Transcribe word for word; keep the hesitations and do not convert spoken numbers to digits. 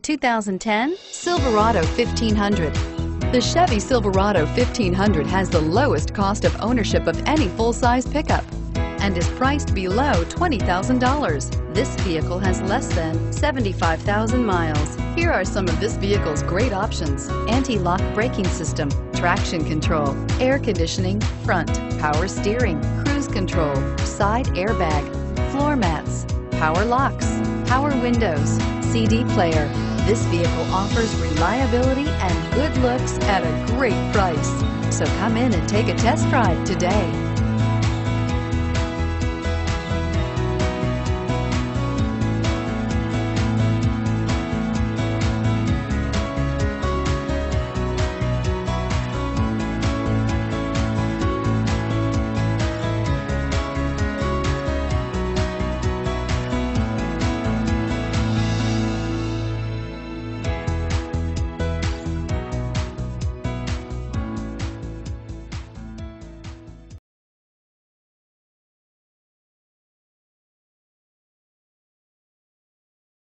two thousand ten Silverado fifteen hundred. The Chevy Silverado fifteen hundred has the lowest cost of ownership of any full-size pickup and is priced below twenty thousand dollars. This vehicle has less than seventy-five thousand miles. Here are some of this vehicle's great options: anti-lock braking system, traction control, air conditioning, front, power steering, cruise control, side airbag, floor mats, power locks, power windows, C D player. This vehicle offers reliability and good looks at a great price. So come in and take a test drive today.